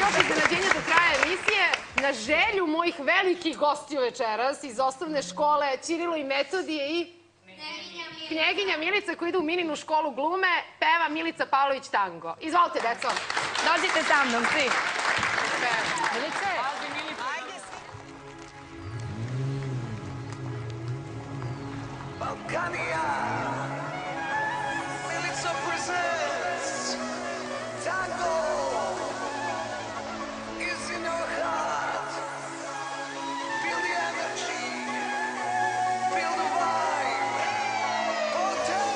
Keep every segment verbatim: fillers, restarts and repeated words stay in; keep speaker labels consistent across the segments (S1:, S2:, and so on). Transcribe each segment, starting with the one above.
S1: još iznenađenja do kraja emisije. Na želju mojih velikih gostiju večeras iz osnovne škole Ćirilo i Metodije i Knjeginja Milica koja ide u Mininu školu glume, peva Milica Pavlović tango. Izvolite, deco.
S2: Dođite sa mnom, svi.
S1: Milice.
S3: Balkanija, Milica presents tango is in your heart. Feel the energy, feel the vibe. Hotel.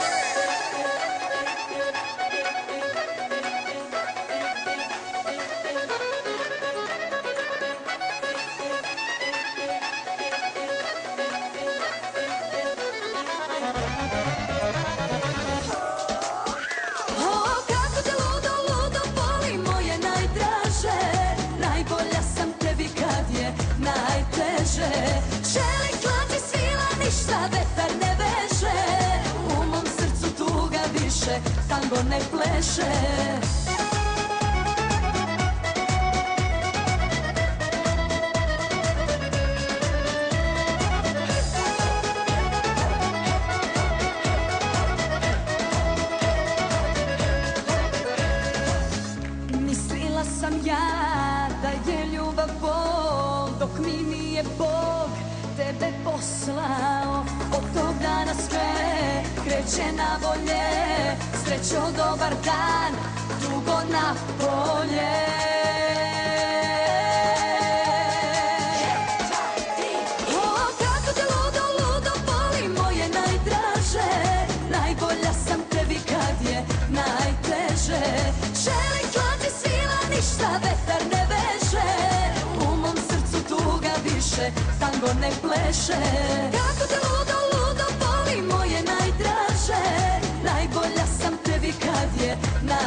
S4: Želim klati svila, ništa vetar ne veže. U mom srcu tuga više, tango ne pleše. Mislila sam ja da je ljubav bol, dok mi nije Bog tebe poslao. Od tog dana sve kreće na bolje, srećo dobar dan, dugo na polje. O, kako te ludo, ludo boli moje najdraže. Najbolja sam tebi kad je najteže. Želim klati svila, ništa vetar ne veže. U mom srcu tuga više, tango ne pleše. Kako te ludo, ludo boli moje najdraže. Najbolja sam tebi kad je najteže.